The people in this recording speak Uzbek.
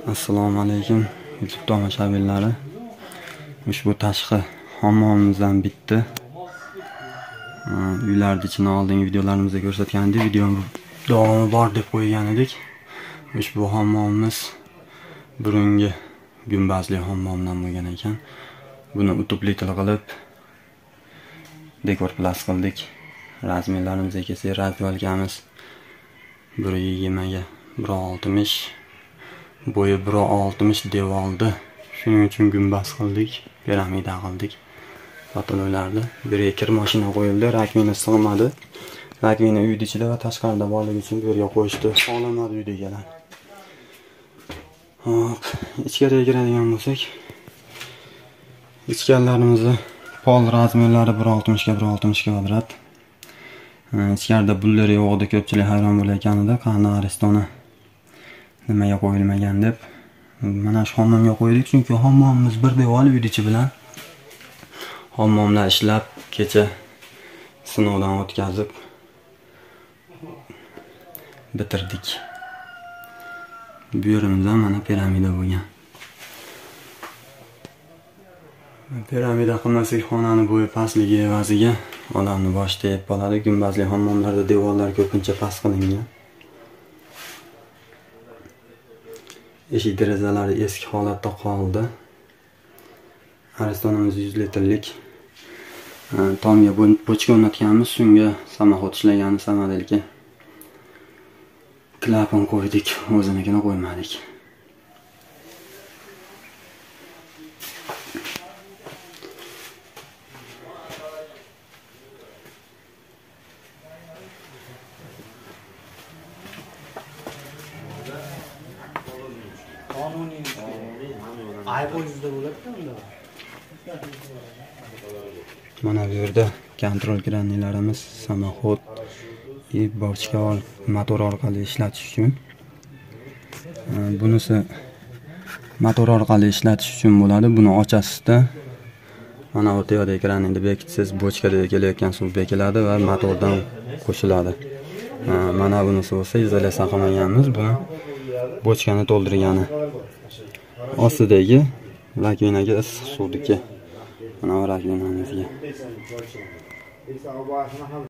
Assalomu alaykum YouTube tomoshabinlari. Ushbu tashqi hammomimizdan bitti. Uylarning ichini oldingi videolarimizda ko'rsatgandik. Video davomi bor deb qo'ygan edik. Ushbu hammomimiz burungi gumbazli hammomdan bo'lgan ekan. Buni utubli qilib dekor plas qildik. Razmerlarimiz kelsa, razvalkamiz 1.20 ga 1.60, bo'yi 1.60 devoldi. Shuning uchun gumbaz qildik, piramida qildik. Patololarni biriga kir mashina qo'yildi, rakmina sig'madi. Rakmina uyning ichida va tashqarida borligi uchun bu yerga qo'yishdi. Olamadi uydagilar. Hop, ichkariga kiradigan bo'lsak, ichkarilarimizni pol razmerlari 1.60 ga 1.60 kvadrat. Ichkarida buller yo'qdi, ko'pchilik hayron bo'layotganida, qani aristona nimaga qo'yilmagan deb. Mana shu hammomga qo'ydik, chunki hammomimiz bir devor uyning ichi bilan. Hammomlar ishlab, kecha sinovdan o'tkazib bitirdik. Bu yerimizda mana piramida bo'lgan. Piramida qilmasak xonani bo'yi pastligi evaziga odamni boshida yeb qoladi. Gumbazli hammomlarda devorlar ko'pincha past qilingan. Eshik derazalari eski holatda qoldi. Aristonamiz 100 litrlik tomga bochka o'rnatganmiz, shunga samoxod ishlagani samodelga klapan qo'ydik, o'zinikini qo'ymadik. Mana bu yerda kontrol kranlarimiz samoxod bochka motor orqali ishlatish uchun. Bunisi motor orqali ishlatish uchun bo'ladi. Buni ochasizda mana bu tepada ekranini bekitsiz bochkada kelayotgan suv bekiladi va motordan qo'shiladi. Mana bunisi bo'lsa izolyatsiya qilmaganmiz, buni bochkani to'ldirgani. Ostidagi rakvinaga issiq suvniki. Mana rakvinamizga.